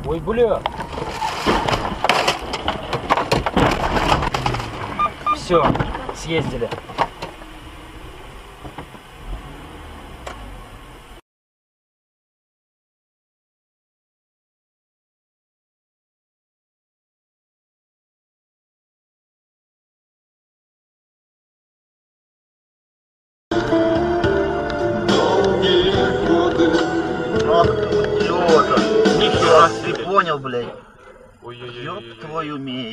Ой, бля. Все, съездили. Нихера ты понял, блядь. Ой-ой-ой. Ёб твою медь.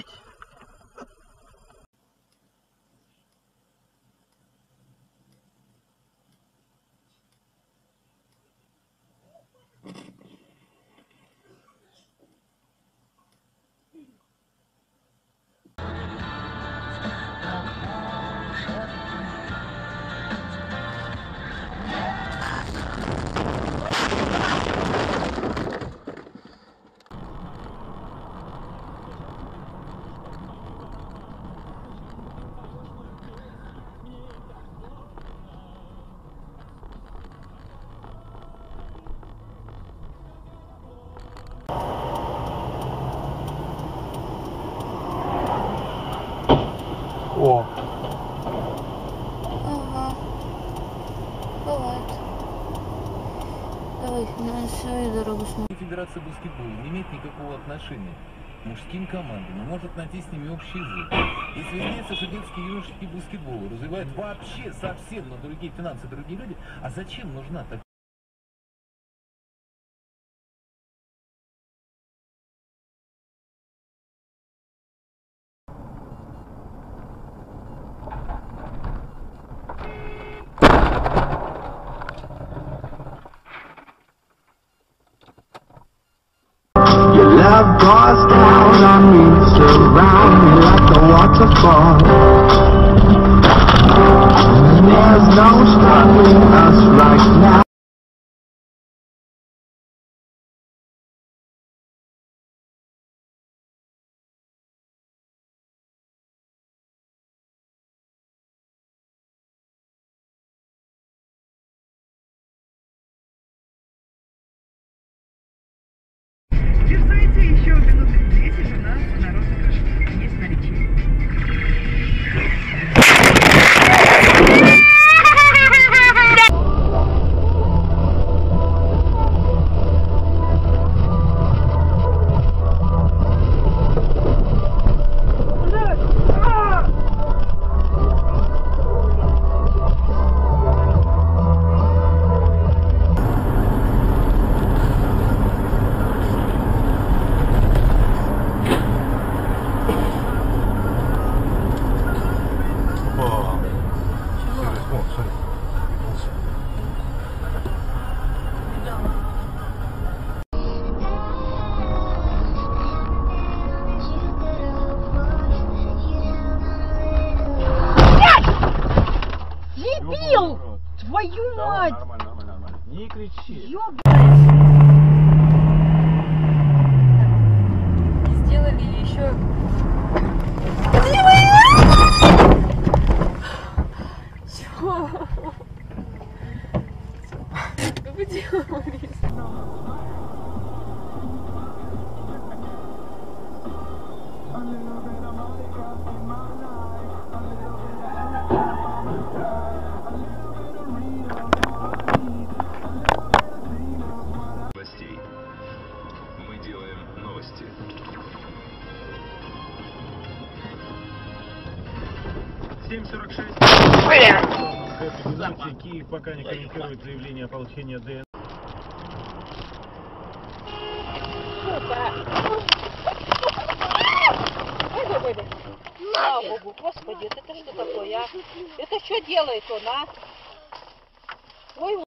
О. Ага. Бывает. Давай на свою дорогу смотри. Федерация баскетбола не имеет никакого отношения к мужским командам, но может найти с ними общий язык. Если выясняется, что детский юношеский баскетбол развивает вообще совсем на другие финансы, другие люди, а зачем нужна такая? Love pours down on me, surround me like a waterfall. There's no stopping us right now. Дерзайте еще минуты 10 у нас на розыгрыш есть наличие. Дебил! Твою мать! Нормально. Не кричи. Сделали еще. Чего? Что вы делали? Мы делаем новости. Киев пока не комментирует заявление о получении ДНК. Слава Богу, Господи, это что такое, а? Это что делает он, а? Ой,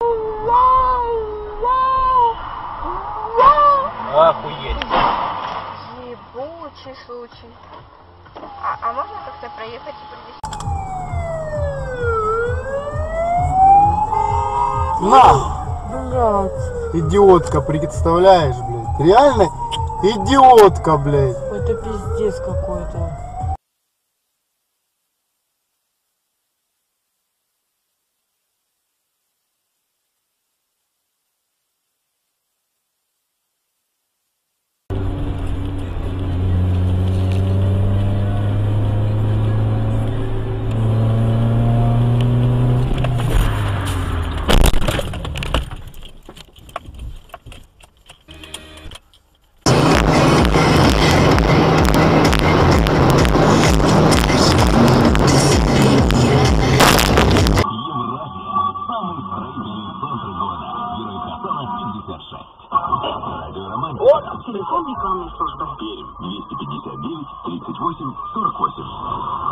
Охуеть. Ебучий случай. А можно как-то проехать и привезти? На! Блядь. Идиотка, представляешь, блядь? Реально идиотка, блядь. это пиздец какой-то. Радиоромантика. Телефон рекламной службы. Пермь 259 38 48.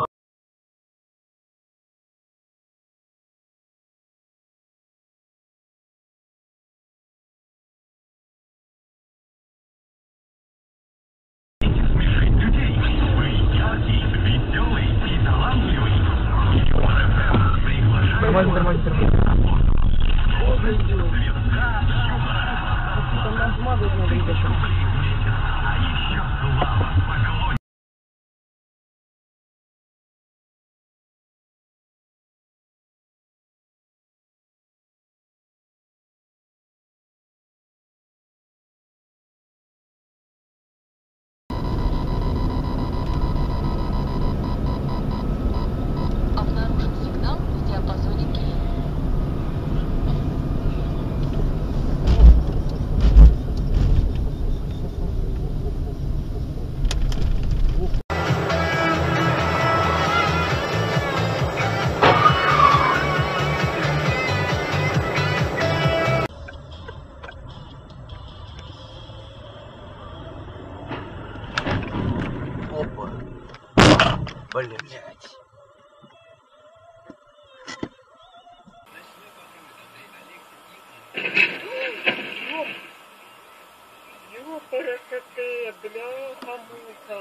Обнаружен сигнал в диапазоне Ки. Опа. Блять. Красоты, бляха-муха.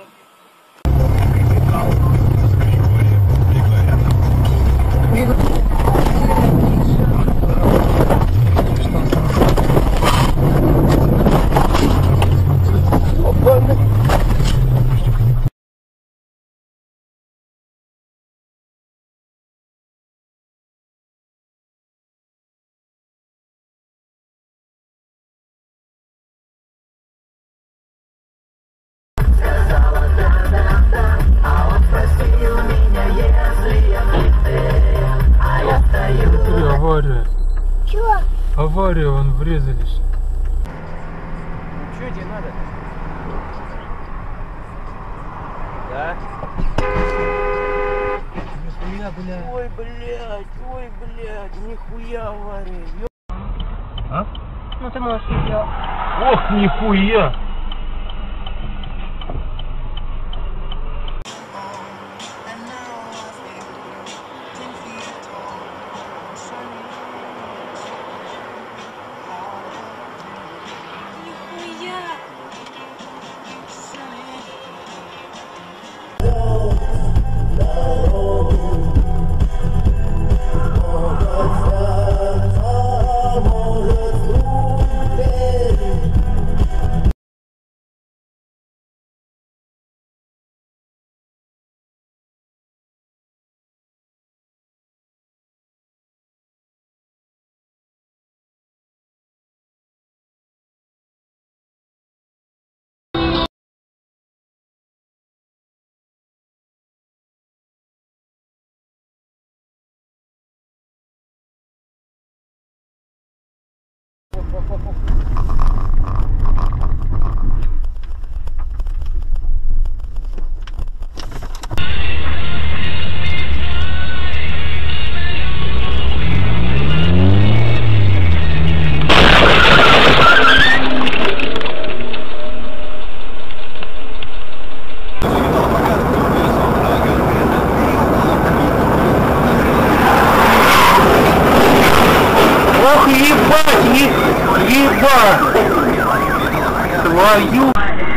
Авария. Чего? Авария, вон врезались. Что тебе надо? Да? Ой, блядь, нихуя авария. А? Ну ты можешь ее. Ох, нихуя! Ох, ебать, ебать! Твою...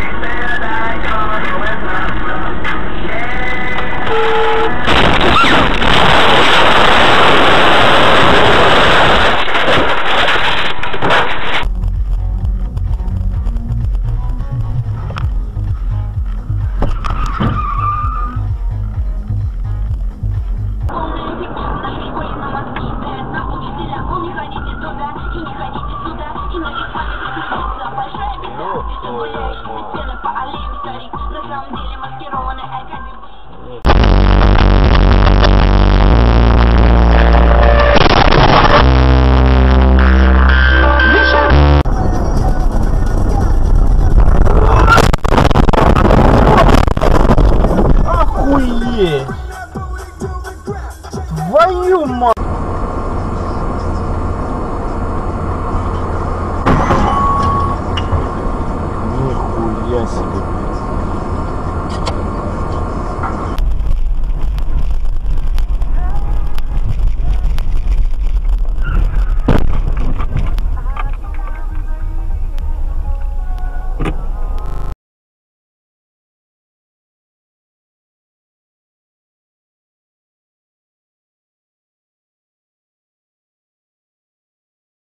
Охуеть! Твою мать! себе